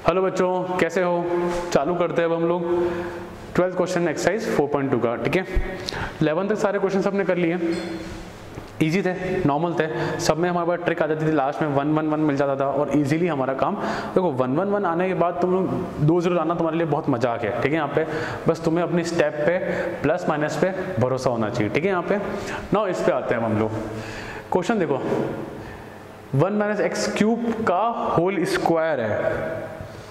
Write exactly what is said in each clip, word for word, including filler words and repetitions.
Hello बच्चों, कैसे हो? चालू करते हैं अब हम लोग twelfth question exercise four point two का। ठीक है, इलेवन तक सारे क्वेश्चन सबने कर लिए, इजी थे, नॉर्मल थे, सब में हमारे पास ट्रिक आ जाती थी, लास्ट में वन वन वन मिल जाता था और इजीली हमारा काम। देखो वन वन वन आने के बाद तुम लोग दो जीरो लाना तुम्हारे लिए बहुत मजा आ गया। ठीक है, यहाँ पे बस तुम्हें अपनी स्टेप पे प्लस माइनस पे भरोसा होना चाहिए। ठीक है, यहाँ पे नाउ इस पे आते हैं हम लोग। क्वेश्चन देखो, वन माइनस एक्स क्यूब का होल स्क्वायर है।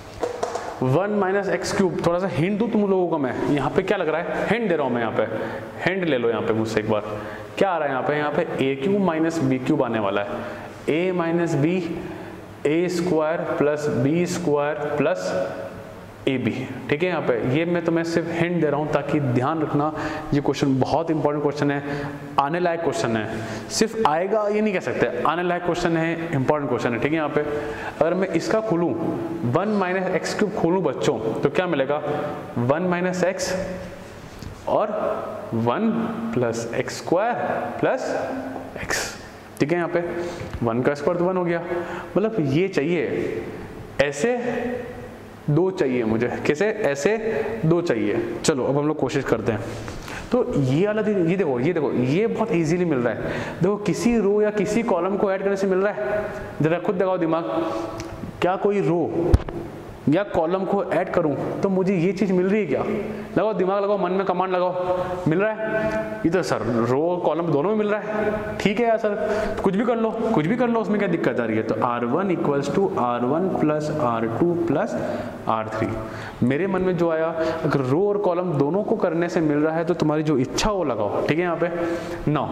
वन माइनस एक्स क्यूब, थोड़ा सा हिंट दूं तुम लोगों को मैं, यहाँ पे क्या लग रहा है, हिंट दे रहा हूँ मैं, यहाँ पे हिंट ले लो यहाँ पे मुझसे एक बार। क्या आ रहा है यहाँ पे? यहाँ पे a cube minus b cube आने वाला है। A minus b, a square plus B square plus a b. ठीक है, यहाँ पे ये मैं तुम्हें सिर्फ हिंट दे रहा हूँ ताकि ध्यान रखना, ये क्वेश्चन बहुत इंपॉर्टेंट क्वेश्चन है, आने लायक क्वेश्चन है। सिर्फ आएगा ये नहीं कह सकते, आने लायक क्वेश्चन है, इंपॉर्टेंट क्वेश्चन है। ठीक है, यहाँ पे अगर मैं इसका खोलूँ, वन माइनस एक्स क्यूब खोलूँ बच्चों, तो क्या मिलेगा? वन माइनस एक्स और one plus x square plus x. ठीक है, यहाँ पे वन का स्क्वायर तो वन हो गया, मतलब ये चाहिए, ऐसे दो चाहिए मुझे, कैसे? ऐसे दो चाहिए। चलो अब हम लोग कोशिश करते हैं। तो ये वाला, ये देखो ये देखो ये बहुत इजीली मिल रहा है। देखो किसी रो या किसी कॉलम को ऐड करने से मिल रहा है, जरा खुद लगाओ दिमाग। क्या कोई रो या कॉलम को ऐड करूं तो मुझे ये चीज मिल रही है क्या? लगाओ दिमाग, लगाओ, मन में कमांड लगाओ। मिल रहा है? ये तो सर रो कॉलम दोनों में मिल रहा है। ठीक है यार सर, तो कुछ भी कर लो, कुछ भी कर लो, उसमें क्या दिक्कत आ रही है? तो R one equals to R one plus R two plus R three. मेरे मन में जो आया, अगर रो और कॉलम दोनों को करने से मिल रहा है तो तुम्हारी जो इच्छा वो लगाओ। ठीक है, यहाँ पे नौ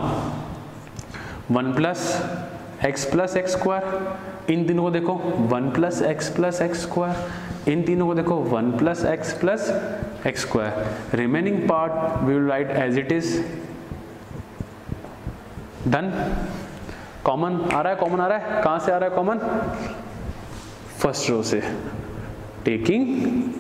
one plus x plus x square, इन तीनों को देखो one plus x plus x square, इन तीनों को देखो one plus x plus x square. Remaining part we will write as it is. Done. Common आ रहा है, कॉमन आ रहा है, कहां से आ रहा है कॉमन? फर्स्ट रो से। Taking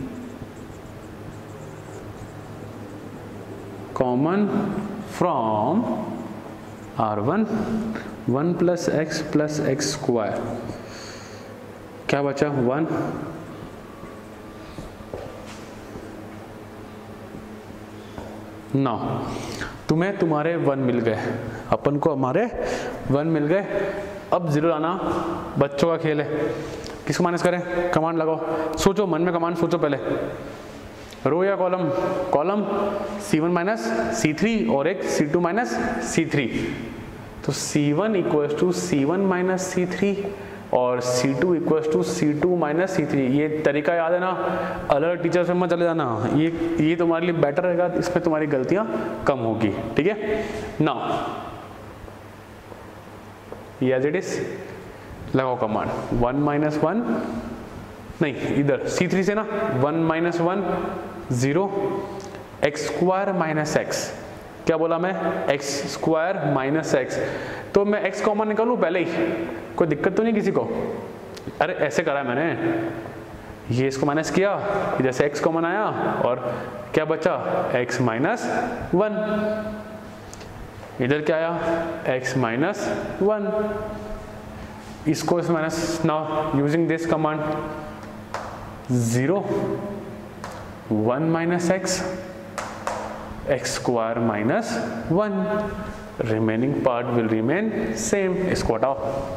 common from R one, one plus x plus x square, क्या बचा? वन। नौ। तुम्हें तुम्हारे वन मिल गए, अपन को हमारे वन मिल गए। अब जीरो लाना बच्चों का खेल है। किसको माइनस करें? कमांड लगाओ, सोचो मन में कमांड सोचो पहले। रो या column? Column C one minus C three और एक C two minus C three. तो C one equals to C one minus C three और C two equals to C two minus C three. ये तरीका याद है ना, अलग टीचर से मत चले जाना, ये ये तुम्हारे लिए बेटर रहेगा, इसमें तुम्हारी गलतियां कम होगी। ठीक है, नाउ ये एज इट इज लगाओ कमांड। वन माइनस वन, नहीं इधर सी थ्री से ना, one minus one zero, x square minus x, क्या बोला मैं? X square minus x. तो मैं एक्स कॉमन निकालूं पहले ही, कोई दिक्कत तो नहीं किसी को? अरे ऐसे करा है मैंने, ये इसको माइनस किया, इधर से एक्स कॉमन आया और क्या बचा? X minus one. इधर क्या आया? X minus one. इसको इस minus, now using this command, zero one minus x, x square minus one, remaining part will remain same. इसको हटाओ,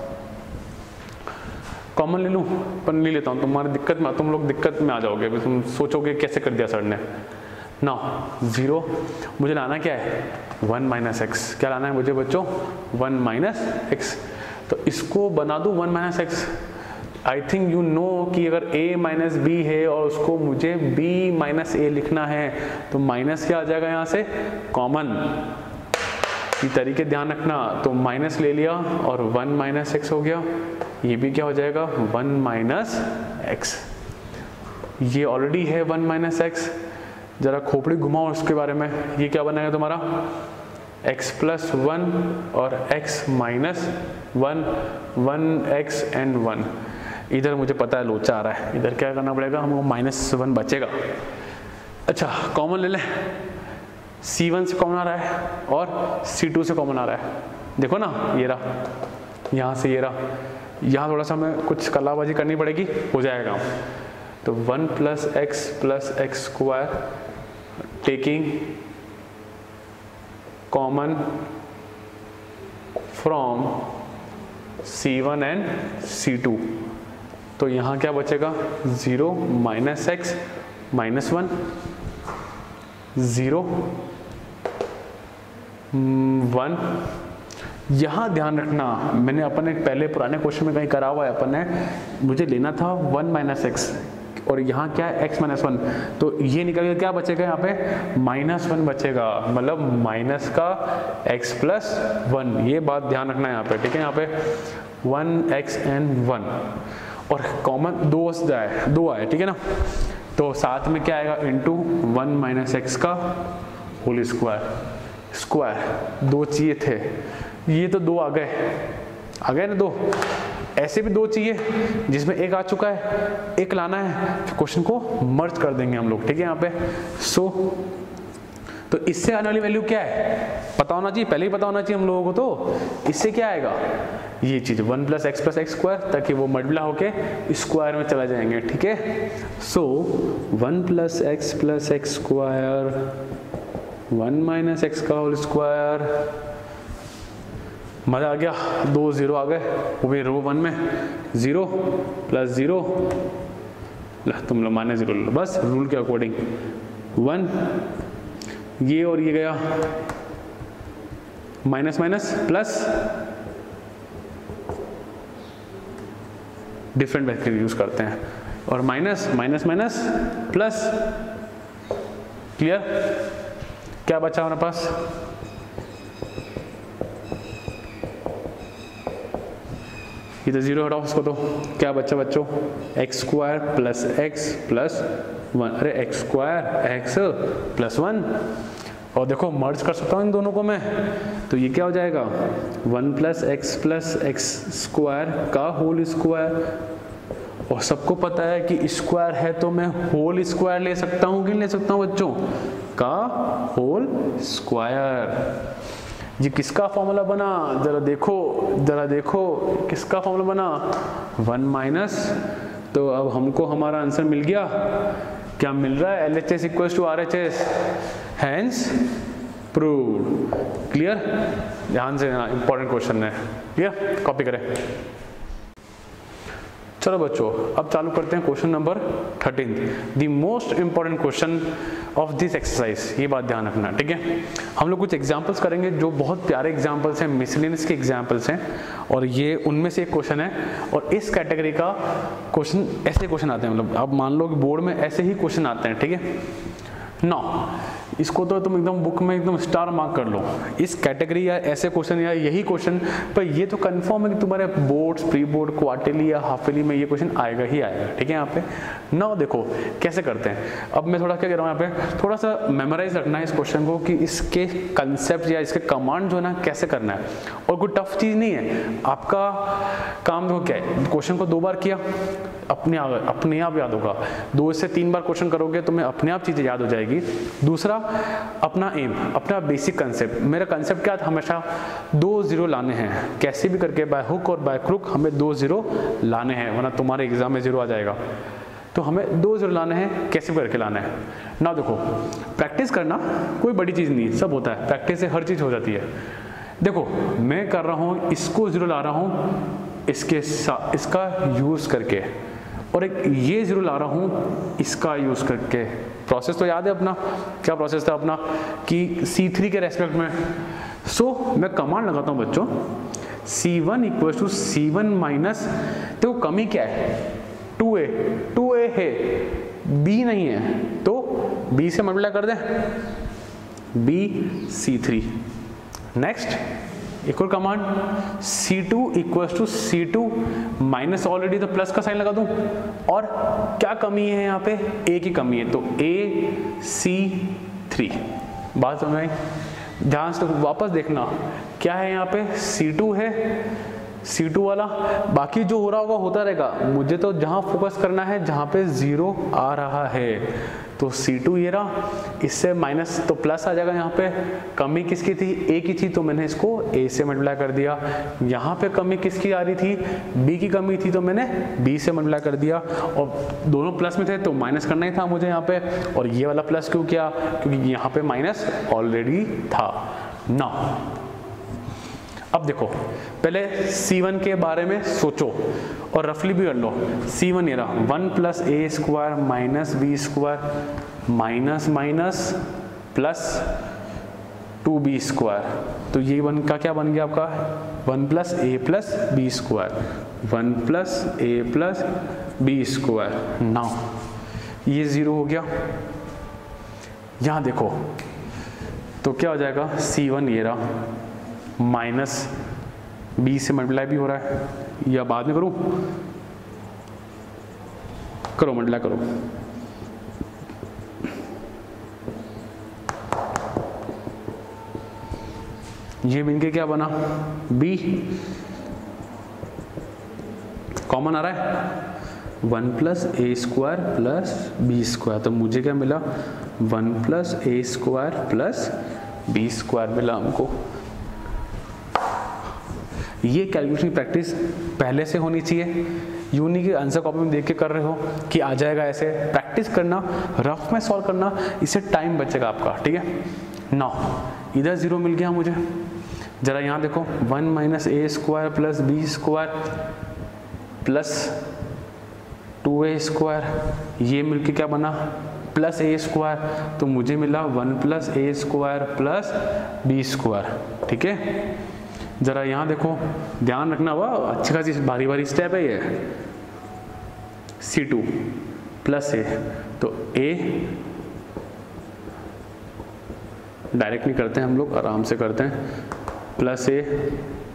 कॉमन ले लूं, पर नहीं लेता हूं, तुम्हारी दिक्कत में, तुम लोग दिक्कत में आ जाओगे, तुम सोचोगे कैसे कर दिया सर ने। ना जीरो, मुझे लाना क्या है? One minus x. क्या लाना है मुझे बच्चों? One minus x. तो इसको बना दूं one minus x. I think you know कि अगर a माइनस बी है और उसको मुझे b माइनस ए लिखना है तो माइनस क्या आ जाएगा यहाँ से? कॉमन। ये तरीके ध्यान रखना। तो माइनस ले लिया और वन माइनस एक्स हो गया, ये भी क्या हो जाएगा? One minus x. ये ऑलरेडी है वन माइनस एक्स, जरा खोपड़ी घुमाओ उसके बारे में, ये क्या बनेगा तुम्हारा? x प्लस वन और x minus one, one x and one. इधर मुझे पता है लोचा आ रहा है, इधर क्या करना पड़ेगा हमको? माइनस वन बचेगा। अच्छा कॉमन ले लें, सी वन से कॉमन आ रहा है और सी टू से कॉमन आ रहा है। देखो ना, ये रहा, यहाँ से ये रहा, यहाँ थोड़ा सा हमें कुछ कलाबाजी करनी पड़ेगी, हो जाएगा। तो one plus x plus x square taking common from C one and C two, तो यहाँ क्या बचेगा, zero minus x minus one, zero one. यहाँ ध्यान रखना, मैंने अपन ने पहले पुराने क्वेश्चन में कहीं करा हुआ है, अपन ने मुझे लेना था वन माइनस एक्स और यहाँ क्या है एक्स माइनस वन, तो ये निकल के क्या बचेगा यहाँ पे माइनस वन बचेगा, मतलब माइनस का एक्स प्लस वन, ये बात ध्यान रखना है यहाँ पे, ठीक है। यहाँ पे वन एक्स एंड वन और कॉमन दो जाए दो आए, ठीक है ना, तो साथ में क्या आएगा इंटू वन माइनस एक्स का होल स्क्वायर, स्क्वायर दो चाहिए थे, ये तो दो आ गए आ गए ना दो, ऐसे भी दो चाहिए जिसमें एक आ चुका है, एक लाना है, क्वेश्चन को मर्ज कर देंगे हम लोग, ठीक है। यहाँ पे सो तो इससे आने वाली वैल्यू क्या है पता होना चाहिए, पहले ही पता होना चाहिए हम लोगों को, तो इससे क्या आएगा ये चीज one plus x plus x square, ताकि वो मल्टीप्लाई होके स्क्वायर में चला जाएंगे, ठीक है। So one plus x plus x square one minus x का होल स्क्वायर, मजा आ गया, दो जीरो आ गए, वो भी रो वन में, जीरो प्लस जीरो, तुम लोग माने जीरो लो बस रूल के अकॉर्डिंग, वन, ये और ये गया minus minus plus, different vector use करते हैं, और minus minus minus plus, clear. क्या बचा हमारे पास, ये तो जीरो हटाओ उसको, तो क्या बचा बच्चों, x square plus x plus one, अरे x square x plus one, और देखो मर्ज कर सकता हूँ इन दोनों को मैं, तो ये क्या हो जाएगा one plus x plus x square का होल स्क्वायर, और सबको पता है कि स्क्वायर है तो मैं होल स्क्वायर ले सकता हूँ कि नहीं ले सकता हूँ बच्चों, का होल स्क्वायर। ये किसका फॉर्मूला बना, जरा देखो जरा देखो किसका फॉर्मूला बना, वन माइनस, तो अब हमको हमारा आंसर मिल गया, क्या मिल रहा है, L H S equal to R H S, hence proved, clear. ध्यान से देना, इंपॉर्टेंट क्वेश्चन है, क्लियर, कॉपी करें। चलो बच्चों अब चालू करते हैं question number thirteen, the most important question of this exercise, ये बात ध्यान रखना, ठीक है। हम लोग कुछ एग्जांपल्स करेंगे जो बहुत प्यारे एग्जांपल्स हैं, मिसलेनियस के एग्जांपल्स हैं, और ये उनमें से एक क्वेश्चन है, और इस कैटेगरी का क्वेश्चन ऐसे क्वेश्चन आते हैं, मतलब अब मान लो कि बोर्ड में ऐसे ही क्वेश्चन आते हैं, ठीक है। नौ इसको तो तुम एकदम बुक में एकदम स्टार मार्क कर लो, इस कैटेगरी या ऐसे क्वेश्चन या यही क्वेश्चन, पर ये तो कंफर्म है कि तुम्हारे बोर्ड्स, प्री बोर्ड, क्वार्टरली या हाफली में ये क्वेश्चन आएगा ही आएगा, ठीक है। यहाँ पे नौ देखो कैसे करते हैं, अब मैं थोड़ा क्या कह रहा हूँ यहाँ पे, थोड़ा सा मेमोराइज रखना है इस क्वेश्चन को कि इसके कंसेप्ट या इसके कमांड जो है ना कैसे करना है, और कोई टफ चीज़ नहीं है, आपका काम देखो क्या है, क्वेश्चन को दो बार किया अपने आप अपने आप याद होगा, दो से तीन बार क्वेश्चन करोगे तो मैं अपने आप चीज़ें याद हो जाएगी। दूसरा अपना एम, अपना बेसिक कंसेप्ट, मेरा कंसेप्ट क्या था, हमेशा दो जीरो लाने हैं, कैसे भी करके बाय हुक और बाय क्रुक हमें दो जीरो लाने हैं, वरना तुम्हारे एग्जाम में जीरो आ जाएगा, तो हमें दो जीरो लाने हैं, कैसे करके लाना है ना। देखो प्रैक्टिस करना कोई बड़ी चीज़ नहीं, सब होता है, प्रैक्टिस से हर चीज़ हो जाती है। देखो मैं कर रहा हूँ, इसको जीरो ला रहा हूँ इसके साथ, इसका यूज़ करके, और एक ये जीरो ला रहा हूँ इसका यूज़ करके। प्रोसेस तो याद है अपना, क्या प्रोसेस था अपना कि सी थ्री के रेस्पेक्ट में, सो so, मैं कमांड लगाता हूँ बच्चों, C one equal to C one minus, तो कमी क्या है, टू ए, टू ए है, बी नहीं है, तो बी से मल्टीप्लाई कर दें, बी सी थ्री। नेक्स्ट एक और command, C two equals to C two minus, already तो प्लस का साइन लगा दूं, और क्या कमी है यहाँ पे, ए की कमी है, तो ए सी थ्री। बात समझ आई, ध्यान से वापस देखना क्या है यहाँ पे, सी टू है, सी टू वाला, बाकी जो हो रहा होगा होता रहेगा, मुझे तो जहाँ फोकस करना है जहाँ पे जीरो आ रहा है, तो सी टू ये रहा, इससे माइनस तो प्लस आ जाएगा, यहाँ पे कमी किसकी थी, ए की थी, तो मैंने इसको ए से मल्टीप्लाई कर दिया। यहाँ पे कमी किसकी आ रही थी, बी की कमी थी, तो मैंने बी से मल्टीप्लाई कर दिया, और दोनों प्लस में थे तो माइनस करना ही था मुझे यहाँ पे, और ये वाला प्लस क्यों किया, क्योंकि यहाँ पे माइनस ऑलरेडी था ना। अब देखो पहले सी वन के बारे में सोचो और रफली भी कर लो। सी वन ये रहा one plus A square minus B square minus minus plus two B square, तो ये वन का क्या बन गया आपका, one plus A plus B square, one plus A plus B square. Now ये जीरो हो गया। यहाँ देखो तो क्या हो जाएगा, सी वन ये रहा माइनस बी से मल्टीप्लाई भी हो रहा है, या बाद में करूं, करो मल्टीप्लाई करो, ये मिलके क्या बना, b कॉमन आ रहा है, one plus A square plus B square, तो मुझे क्या मिला, one plus A square plus B square मिला हमको। ये कैलकुलेशन की प्रैक्टिस पहले से होनी चाहिए, यूं नहीं कि आंसर कॉपी में देख के कर रहे हो कि आ जाएगा ऐसे, प्रैक्टिस करना, रफ में सॉल्व करना, इससे टाइम बचेगा आपका, ठीक है। नौ इधर जीरो मिल गया मुझे, जरा यहाँ देखो, one minus A square plus B square plus two A square, ये मिलके क्या बना, प्लस ए स्क्वायर, तो मुझे मिला one plus A square plus B square, ठीक है। जरा यहाँ देखो, ध्यान रखना, हुआ अच्छी खासी भारी भारी स्टेप है ये, सी टू प्लस ए, तो ए डायरेक्ट नहीं करते हैं हम लोग, आराम से करते हैं, plus A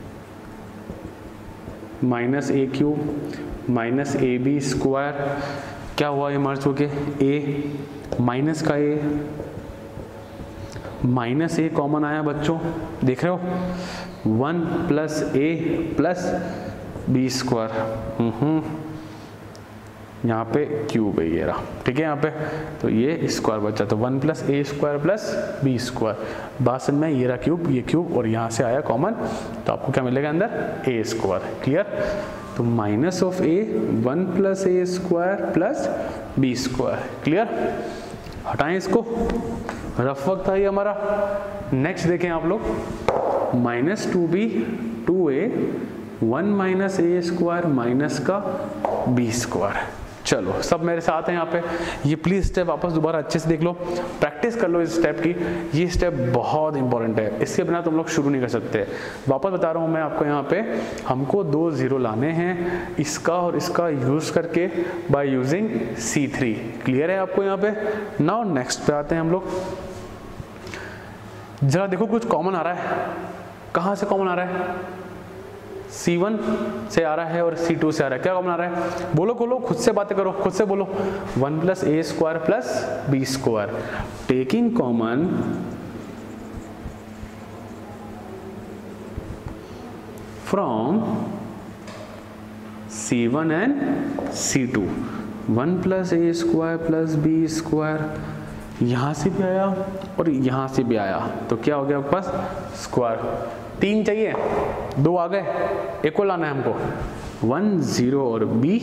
minus A cube minus A B square, क्या हुआ ये मर्ज होके, ए माइनस का ए, माइनस ए कॉमन आया बच्चों, देख रहे हो, one plus A plus B square, हम्म यहाँ पे क्यूब है ये रहा, ठीक है, यहाँ पे तो ये स्क्वायर बचा, तो one plus A square plus B square, बात समझ में, ये रहा क्यूब, ये क्यूब, और यहाँ से आया कॉमन, तो आपको क्या मिलेगा अंदर, ए स्क्वायर, क्लियर। तो minus of A one plus A square plus B square, clear. हटाएं इसको, रफ वक्त था ये हमारा। नेक्स्ट देखें आप लोग, minus two B two A one minus A square minus का बी स्क्वायर। चलो सब मेरे साथ हैं यहाँ पे, ये प्लीज स्टेप वापस दोबारा अच्छे से देख लो, प्रैक्टिस कर लो इस स्टेप की, ये स्टेप बहुत इंपॉर्टेंट है, इसके बिना तुम लोग शुरू नहीं कर सकते। वापस बता रहा हूँ मैं आपको, यहाँ पे हमको दो जीरो लाने हैं, इसका और इसका यूज करके by using C three, clear है आपको यहाँ पे। नाउ नेक्स्ट पे आते हैं हम लोग, जरा देखो कुछ कॉमन आ रहा है, कहाँ से कॉमन आ रहा है, सी वन से आ रहा है और सी टू से आ रहा है, क्या कॉमन आ रहा है, बोलो बोलो, खुद से बातें करो, खुद से बोलो, one plus A square plus B square, taking common from C one and C two, one plus A square plus B square, यहां से भी आया और यहां से भी आया, तो क्या हो गया आपके पास, स्क्वायर। तीन चाहिए, दो आ गए, एक और लाना है हमको, वन जीरो और बी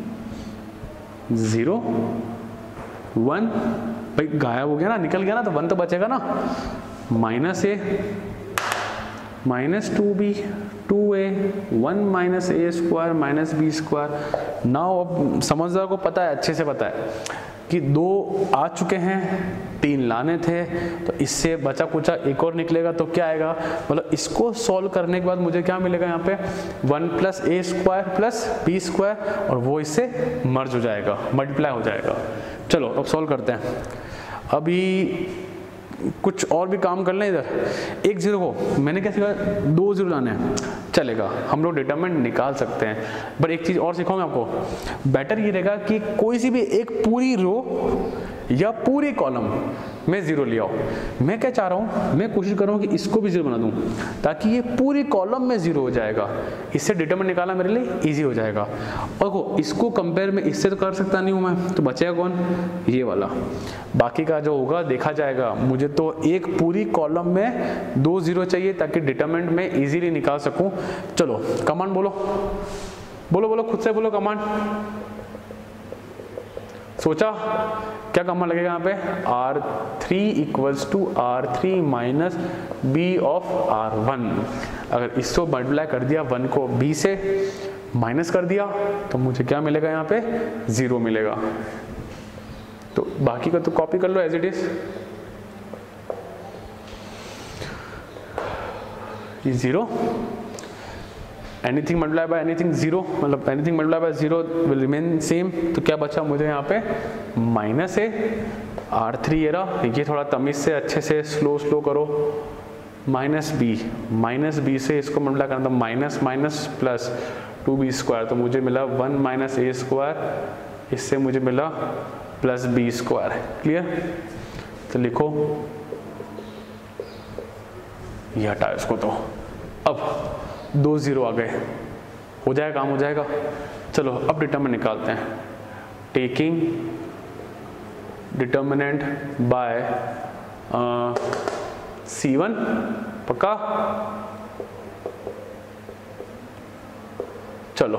जीरो वन, भाई गायब हो गया ना, निकल गया ना, तो वन तो बचेगा ना, minus A minus two B two A one minus A square minus B square. Now अब समझदार को पता है, अच्छे से पता है कि दो आ चुके हैं, तीन लाने थे, तो इससे बचा कुचा एक और निकलेगा, तो क्या आएगा, मतलब इसको सॉल्व करने के बाद मुझे क्या मिलेगा यहाँ पे, one plus A square plus B square, और वो इससे मर्ज हो जाएगा, मल्टीप्लाई हो जाएगा। चलो अब सॉल्व करते हैं, अभी कुछ और भी काम कर लें। इधर एक जीरो को मैंने क्या सीखा, दो जीरो लाने हैं, चलेगा, हम लोग डिटरमिनेंट निकाल सकते हैं, पर एक चीज और सीखो मैं आपको, बेटर ये रहेगा कि कोई सी भी एक पूरी रो या पूरी कॉलम मैं ज़ीरो ले आओ। मैं क्या चाह रहा हूँ, मैं कोशिश कर रहा हूँ कि इसको भी ज़ीरो बना दूँ ताकि ये पूरी कॉलम में ज़ीरो हो जाएगा। इससे डिटरमिनेंट निकालना मेरे लिए ईजी हो जाएगा। और को इसको कंपेयर में इससे तो कर सकता नहीं हूँ मैं, तो बचेगा कौन, ये वाला। बाकी का जो होगा देखा जाएगा। मुझे तो एक पूरी कॉलम में दो ज़ीरो चाहिए ताकि डिटरमिनेंट में ईजीली निकाल सकूँ। चलो कमांड बोलो बोलो बोलो खुद से बोलो कमांड। सोचा क्या कमांड लगेगा यहाँ पे, R three equals to R three minus B of R one. अगर इसको मल्टीप्लाई कर दिया वन को बी से माइनस कर दिया तो मुझे क्या मिलेगा, यहाँ पे जीरो मिलेगा। तो बाकी का तो कॉपी कर लो एज इट इज। ये zero, anything multiply by anything zero, मतलब anything multiply by zero will remain same. तो क्या बचा मुझे यहाँ पे, माइनस ए आर थ्री ये रहा। ये थोड़ा तमीज से अच्छे से स्लो स्लो करो। माइनस बी, माइनस बी से इसको मल्टीप्लाई करना था, minus minus plus two B square. तो मुझे मिला वन माइनस ए स्क्वायर, इससे मुझे मिला प्लस बी स्क्वायर। क्लियर। तो लिखो, ये हटाओ इसको। तो अब दो जीरो आ गए, हो जाएगा काम, हो जाएगा। चलो अब डिटरमिनेंट निकालते हैं। Taking determinant by C one, पक्का। चलो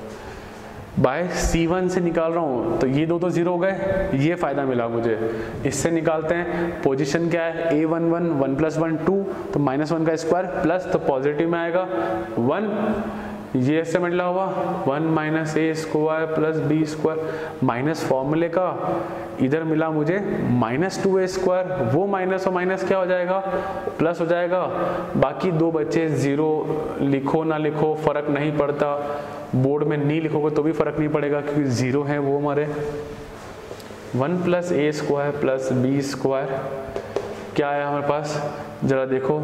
बाय सी वन से निकाल रहा हूँ तो ये दो तो जीरो हो गए, ये फायदा मिला मुझे। इससे निकालते हैं, पोजीशन क्या है, A one one, one plus one two, तो माइनस वन का स्क्वायर प्लस, तो पॉजिटिव में आएगा वन। ये ऐसे मिला हुआ one minus A square plus B square, minus फॉर्मूले का इधर मिला मुझे माइनस टू ए स्क्वायर, वो माइनस और माइनस क्या हो जाएगा, प्लस हो जाएगा। बाकी दो बच्चे जीरो, लिखो ना लिखो फर्क नहीं पड़ता, बोर्ड में नहीं लिखोगे तो भी फर्क नहीं पड़ेगा क्योंकि जीरो है वो हमारे। One plus A square plus B square क्या है हमारे पास, जरा देखो,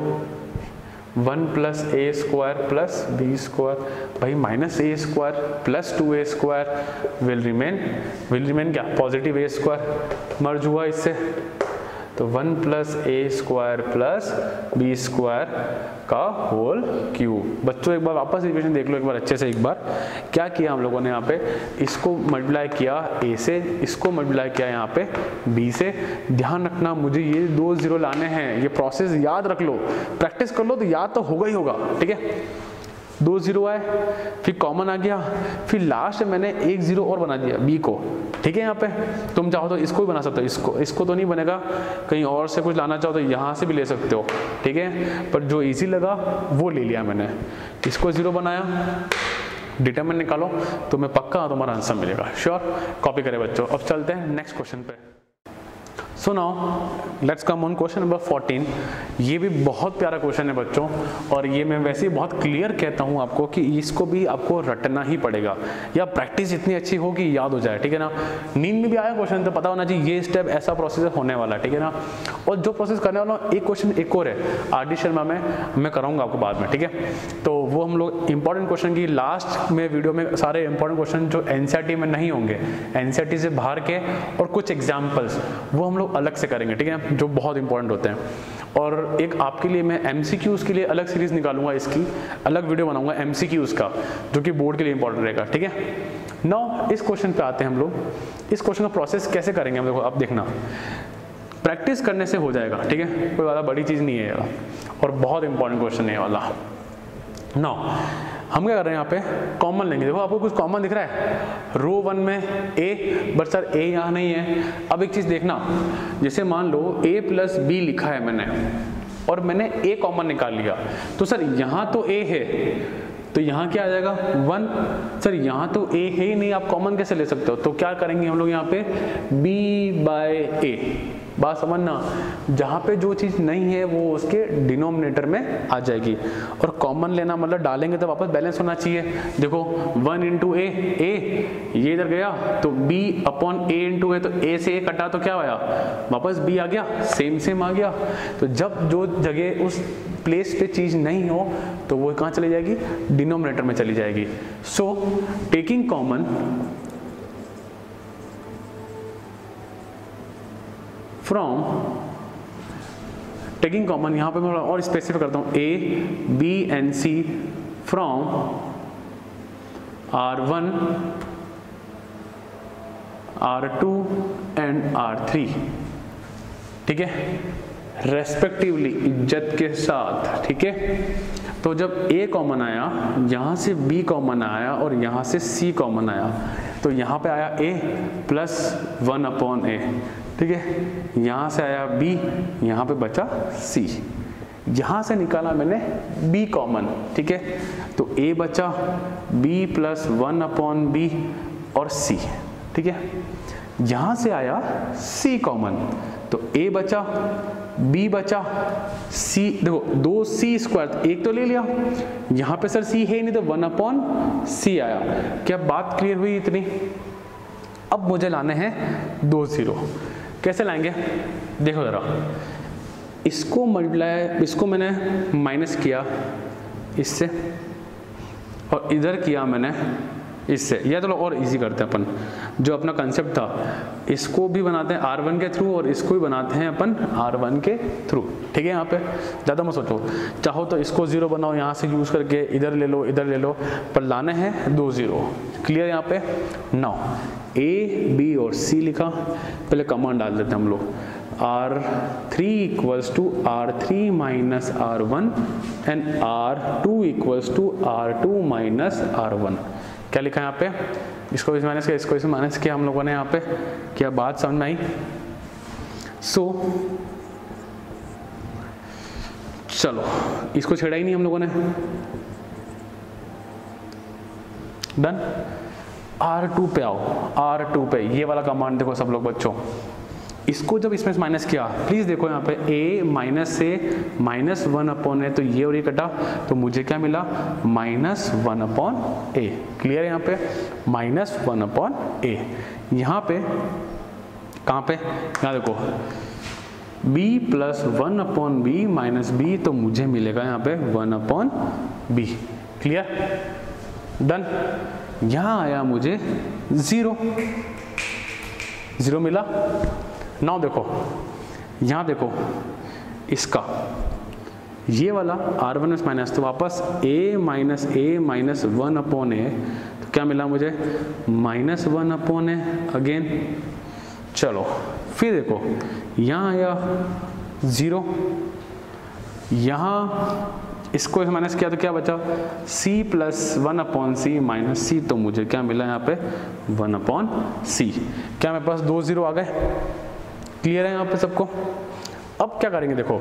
one plus A square plus B square. भाई minus A square plus two A square will remain, will remain क्या, पॉजिटिव ए स्क्वायर मर्ज हुआ इससे। तो one plus A square plus B square का होल क्यूब। बच्चों एक बार वापस equation देख लो एक बार अच्छे से। एक बार क्या किया हम लोगों ने यहाँ पे, इसको मल्टीप्लाई किया ए से, इसको मल्टीप्लाई किया यहाँ पे बी से। ध्यान रखना मुझे ये दो जीरो लाने हैं, ये प्रोसेस याद रख लो, प्रैक्टिस कर लो तो याद तो होगा ही होगा। ठीक है, दो जीरो आए, फिर कॉमन आ गया, फिर लास्ट में मैंने एक जीरो और बना दिया बी को। ठीक है, यहाँ पे तुम चाहो तो इसको भी बना सकते हो, इसको इसको तो नहीं बनेगा, कहीं और से कुछ लाना चाहो तो यहाँ से भी ले सकते हो। ठीक है, पर जो इजी लगा वो ले लिया मैंने। इसको जीरो बनाया, डिटरमिनेंट निकालो, तो मैं पक्का तुम्हारा आंसर मिलेगा, श्योर। कॉपी करें बच्चों। अब चलते हैं नेक्स्ट क्वेश्चन पे। So now let's come on question number fourteen. ये भी बहुत प्यारा क्वेश्चन है बच्चों, और ये मैं वैसे ही बहुत क्लियर कहता हूँ आपको कि इसको भी आपको रटना ही पड़ेगा, या प्रैक्टिस इतनी अच्छी हो कि याद हो जाए। ठीक है ना, नींद में भी आया क्वेश्चन तो पता होना चाहिए ये स्टेप ऐसा प्रोसेस होने वाला है। ठीक है ना, और जो प्रोसेस करने वाला एक क्वेश्चन एक और है आर डी शर्मा में, मैं कराऊंगा आपको बाद में। ठीक है, तो वो हम लोग इंपॉर्टेंट क्वेश्चन की लास्ट में वीडियो में सारे इंपॉर्टेंट क्वेश्चन जो एनसीईआरटी में नहीं होंगे, एनसीईआरटी से बाहर के और कुछ एग्जाम्पल्स, वो हम लोग अलग से करेंगे। ठीक है, जो बहुत इंपॉर्टेंट होते हैं। और एक आपके लिए मैं एमसीक्यूज के लिए अलग सीरीज निकालूंगा, इसकी अलग वीडियो बनाऊंगा एमसीक्यूज का, जो कि बोर्ड के लिए इंपॉर्टेंट रहेगा। ठीक है, नाउ इस क्वेश्चन पे आते हैं हम लोग। इस क्वेश्चन का प्रोसेस कैसे करेंगे हम लोग, आप देखना, प्रैक्टिस करने से हो जाएगा। ठीक है, कोई ज़्यादा बड़ी चीज़ नहीं है और बहुत इंपॉर्टेंट क्वेश्चन है वाला। नाउ हम क्या कर रहे हैं, यहाँ पे कॉमन लेंगे। देखो आपको कुछ कॉमन दिख रहा है, रो वन में ए, बट सर ए यहाँ नहीं है। अब एक चीज़ देखना, जैसे मान लो ए प्लस बी लिखा है मैंने, और मैंने ए कॉमन निकाल लिया, तो सर यहाँ तो ए है, तो यहाँ क्या आ जाएगा वन। सर यहाँ तो ए है ही नहीं, आप कॉमन कैसे ले सकते हो? तो क्या करेंगे हम लोग यहाँ पे, बी बाय ए। बात समझना, जहाँ पे जो चीज़ नहीं है वो उसके डिनोमिनेटर में आ जाएगी। और कॉमन लेना मतलब डालेंगे तो वापस बैलेंस होना चाहिए। देखो वन इंटू ए, ए ये इधर गया तो B upon A into A, तो ए से ए कटा तो क्या आया, वापस बी आ गया, सेम सेम आ गया। तो जब जो जगह उस प्लेस पे चीज़ नहीं हो तो वो कहाँ चली जाएगी, डिनोमिनेटर में चली जाएगी। So taking common from taking common, यहाँ पे मैं और स्पेसिफाई करता हूँ, A B and C from R one R two and R three, ठीक है, रेस्पेक्टिवली, इज्जत के साथ, ठीक है। तो जब A कॉमन आया, यहाँ से B कॉमन आया और यहाँ से C कॉमन आया, तो यहाँ पे आया A plus one upon A, ठीक है। यहाँ से आया B, यहाँ पे बचा C, यहाँ से निकाला मैंने B कॉमन, ठीक है। तो A बचा B plus one upon B और C, ठीक है। यहाँ से आया C कॉमन, तो A बचा, B बचा, C, देखो दो C स्क्वायर, एक तो ले लिया, यहाँ पे सर C है नहीं तो वन अपॉन C आया। क्या बात क्लियर हुई इतनी? अब मुझे लाने हैं दो जीरो। कैसे लाएंगे देखो जरा, इसको मल्टीप्लाई, इसको मैंने माइनस किया इससे और इधर किया मैंने इससे, या चलो और इजी करते हैं अपन, जो अपना कंसेप्ट था इसको भी बनाते हैं आर वन के थ्रू और इसको भी बनाते हैं अपन आर वन के थ्रू, ठीक है। यहाँ पे ज़्यादा मत सोचो, चाहो तो इसको जीरो बनाओ यहाँ से यूज़ करके, इधर ले लो इधर ले लो, पर लाने हैं दो जीरो। क्लियर यहाँ पे? नाउ ए बी और सी लिखा, पहले कमांड डाल देते हैं हम लोग, R three equals to R three minus R one and R two equals to R two minus R one. क्या लिखा है यहाँ पे? इसको इस माइनस किया, इसको इस माइनस किया हम लोगों ने यहाँ पे। क्या बात समझ में आई? सो so, चलो इसको छेड़ा ही नहीं हम लोगों ने, डन। आर टू पे आओ, आर टू पे ये वाला कमांड देखो सब लोग बच्चों, इसको जब इसमें माइनस किया, प्लीज देखो यहाँ पे a माइनस से माइनस वन अपॉन है, तो ये और ये कटा, तो मुझे क्या मिला? Minus one upon A. Clear है? यहाँ पे माइनस वन अपॉन ए। यहाँ पे कहाँ पे? यहाँ देखो b plus one upon B minus B, तो मुझे मिलेगा यहाँ पे one upon B. Clear? Done. यहाँ आया मुझे जीरो, जीरो मिला। नाउ देखो यहाँ देखो इसका ये वाला आर वन माइनस, तो वापस a minus A minus one upon A, तो क्या मिला मुझे? Minus one upon A again. चलो फिर देखो यहाँ आया जीरो, यहाँ इसको माइनस किया तो क्या बचा? c plus one upon C minus C, तो मुझे क्या मिला यहाँ पे? One upon C. क्या मेरे पास दो जीरो आ गए? क्लियर है यहाँ पे सबको? अब क्या करेंगे देखो,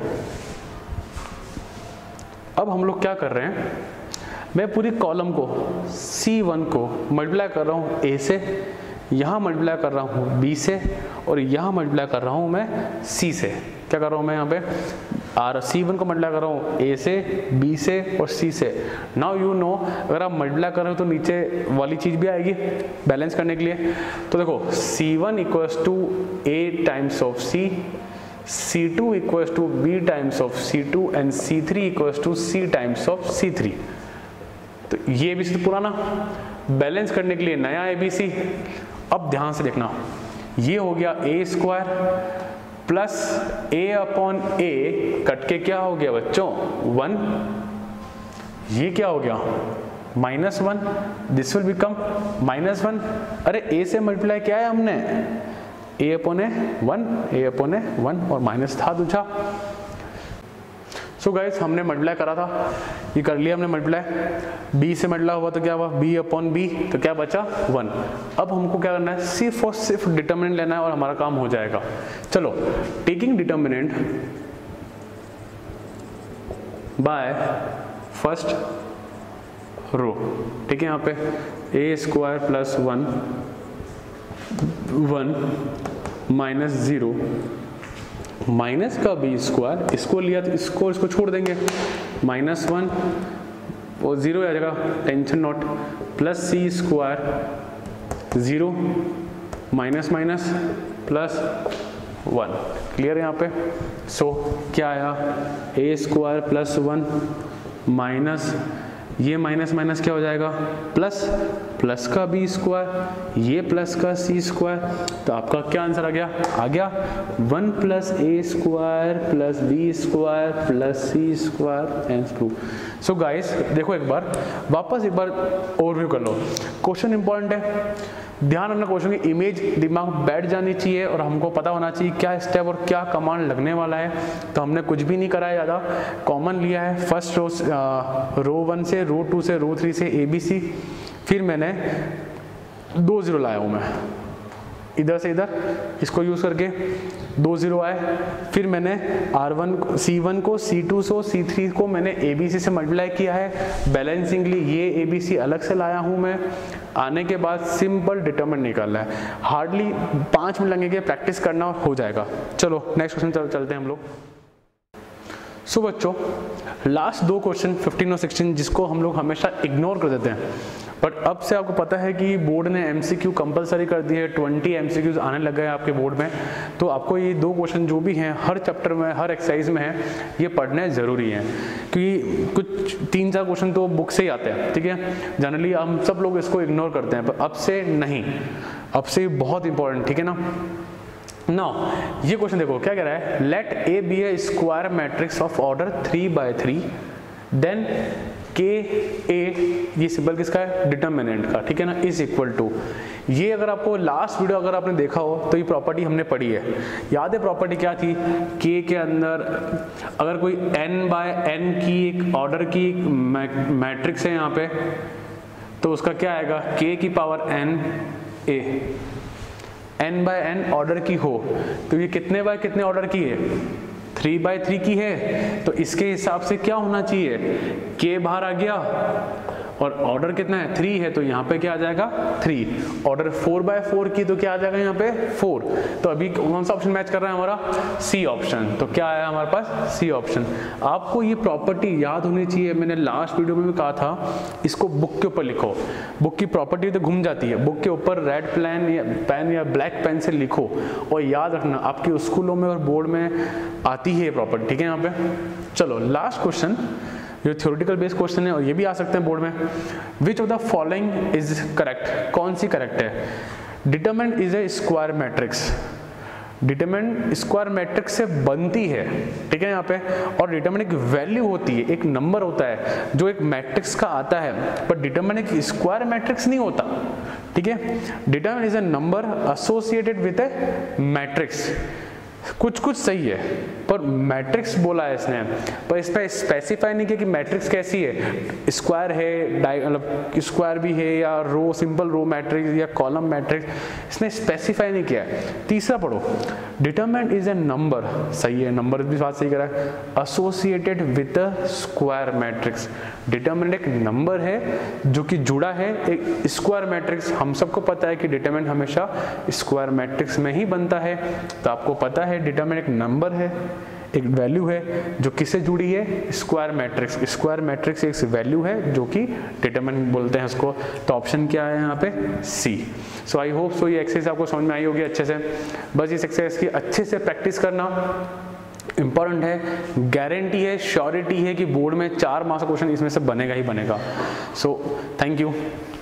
अब हम लोग क्या कर रहे हैं, मैं पूरी कॉलम को सी वन को मल्टीप्लाई कर रहा हूँ a से, यहाँ मल्टीप्लाई कर रहा हूँ b से, और यहाँ मल्टीप्लाई कर रहा हूँ मैं c से। क्या कर रहा हूँ मैं यहाँ पे? आर सी वन को मल्टीप्लाई कर रहा हूँ a से, b से और c से। नाउ यू नो, अगर आप मल्टीप्लाई कर रहे हो तो नीचे वाली चीज़ भी आएगी बैलेंस करने के लिए। तो देखो C one equals to A times of c, C two equals to b times of C two and C three equals to c times of C three. तो ये भी पुराना, बैलेंस करने के लिए नया ए बी सी। अब ध्यान से देखना, ये हो गया A square plus A upon A, cut के क्या हो गया बच्चों? वन। ये क्या हो गया? Minus one. This will become minus one. अरे ए से मल्टीप्लाई किया है हमने, A upon A one, A upon A one, और माइनस था दूसरा। सो गाइस हमने मल्टीप्लाई करा था, ये कर लिया हमने मल्टीप्लाई, b से मल्टीप्लाई हुआ तो क्या हुआ? b अपॉन बी, तो क्या बचा? वन। अब हमको क्या करना है? सिर्फ और सिर्फ डिटर्मिनेंट लेना है और हमारा काम हो जाएगा। चलो, taking determinant by first row, ठीक है। यहाँ पे A square plus one, one minus zero, minus का बी स्क्वायर, इसको लिया तो इसको इसको छोड़ देंगे, माइनस वन वो जीरो आ जाएगा, tension not, plus C square zero minus minus plus one. Clear है यहाँ पे? सो so, क्या आया? A square plus one minus ये माइनस माइनस क्या हो जाएगा, प्लस, प्लस का बी स्क्वायर, ये प्लस का सी स्क्वायर, तो आपका क्या आंसर आ गया, आ गया one plus A square plus B square plus C square and two. So guys देखो एक बार वापस एक बार ओवरव्यू कर लो, क्वेश्चन इंपॉर्टेंट है, ध्यान रखना क्वेश्चन की इमेज दिमाग में बैठ जानी चाहिए और हमको पता होना चाहिए क्या स्टेप और क्या कमांड लगने वाला है। तो हमने कुछ भी नहीं करा है, ज़्यादा कॉमन लिया है, फर्स्ट रो रो वन से रो टू से रो थ्री से ए बी सी, फिर मैंने दो जीरो लाया हूँ मैं इधर से इधर, इसको यूज़ करके दो जीरो आए, फिर मैंने आर वन सी वन को सी टू से सी थ्री को मैंने ए बी सी से मल्टीप्लाई किया है, बैलेंसिंगली ये ए बी सी अलग से लाया हूँ मैं। आने के बाद सिंपल डिटरमिनेंट निकालना है, हार्डली पाँच मिनट लगेंगे, प्रैक्टिस करना हो जाएगा। चलो नेक्स्ट क्वेश्चन चल, चलते हैं हम लोग। सो बच्चों लास्ट दो क्वेश्चन फिफ्टीन और सिक्सटीन जिसको हम लोग हमेशा इग्नोर कर देते हैं, बट अब से आपको पता है कि बोर्ड ने एमसीक्यू कंपलसरी कर दिए है, ट्वेंटी एमसीक्यूज आने लग गए हैं आपके बोर्ड में, तो आपको ये दो क्वेश्चन जो भी हैं हर चैप्टर में हर एक्सरसाइज में है ये पढ़ने ज़रूरी हैं, क्योंकि कुछ तीन चार क्वेश्चन तो बुक से ही आते हैं, ठीक है, जनरली हम सब लोग इसको इग्नोर करते हैं, पर अब से नहीं, अब से बहुत इंपॉर्टेंट, ठीक है ना। नाउ ये क्वेश्चन देखो क्या कह रहा है, let A be a square matrix of order three by three, then K A, ये सिंबल किसका है, डिटरमिनेंट का, ठीक है ना, इज इक्वल टू, ये अगर आपको लास्ट वीडियो अगर आपने देखा हो तो ये प्रॉपर्टी हमने पढ़ी है, याद है प्रॉपर्टी क्या थी, के के अंदर अगर कोई n बाय n की एक ऑर्डर की मैट्रिक्स है यहाँ पे, तो उसका क्या आएगा, k की power n a, n by n order की हो, तो ये कितने बाय कितने ऑर्डर की है, थ्री बाय थ्री की है, तो इसके हिसाब से क्या होना चाहिए, k बाहर आ गया और ऑर्डर कितना है, थ्री है, तो यहाँ पे क्या आ जाएगा, three, order four by four की तो क्या आ जाएगा यहाँ पे, फोर, तो अभी कौन सा ऑप्शन मैच कर रहा है हमारा, सी ऑप्शन, तो क्या आया हमारे पास, सी ऑप्शन। आपको ये प्रॉपर्टी याद होनी चाहिए, मैंने लास्ट वीडियो में भी कहा था इसको बुक के ऊपर लिखो, बुक की प्रॉपर्टी तो घूम जाती है, बुक के ऊपर रेड पेन या पेन या ब्लैक पेन से लिखो और याद रखना, आपके स्कूलों में और बोर्ड में आती है ये प्रॉपर्टी, ठीक है। यहाँ पे चलो लास्ट क्वेश्चन जो थ्योरेटिकल बेस्ड क्वेश्चन है और ये भी आ सकते हैं बोर्ड में, which of the following is correct, कौन सी करेक्ट है, determinant is a square matrix, determinant square matrix से बनती है, ठीक है यहाँ पे, और डिटरमिनेंट एक वैल्यू होती है, एक नंबर होता है जो एक मैट्रिक्स का आता है, पर डिटरमिनेंट एक स्क्वायर मैट्रिक्स नहीं होता, ठीक है, determinant is a number associated with a matrix, कुछ कुछ सही है पर मैट्रिक्स बोला है इसने, पर इस पर स्पेसिफाई नहीं किया कि मैट्रिक्स कैसी है, स्क्वायर है, मतलब स्क्वायर भी है या रो, सिंपल रो मैट्रिक्स या कॉलम मैट्रिक्स, इसने स्पेसिफाई नहीं किया है। तीसरा पढ़ो, डिटरमिनेंट इज ए नंबर, सही है, नंबर भी बात सही करा है, associated with a square matrix, determinant एक नंबर है जो कि जुड़ा है एक स्क्वायर मैट्रिक्स, हम सबको पता है कि डिटरमिनेंट हमेशा स्क्वायर मैट्रिक्स में ही बनता है, तो आपको पता है डिटरमिनेंट एक नंबर है, एक वैल्यू है जो किससे जुड़ी है, स्क्वायर मैट्रिक्स, स्क्वायर मैट्रिक्स एक वैल्यू है जो कि डिटरमिनेंट बोलते हैं उसको, तो ऑप्शन क्या है यहाँ पे, सी। सो आई होप सो ये एक्सरसाइज आपको समझ में आई होगी अच्छे से, बस इस एक्सरसाइज की अच्छे से प्रैक्टिस करना इंपॉर्टेंट है, गारंटी है, श्योरिटी है कि बोर्ड में चार मार्क्स का क्वेश्चन इसमें से बनेगा ही बनेगा। So thank you.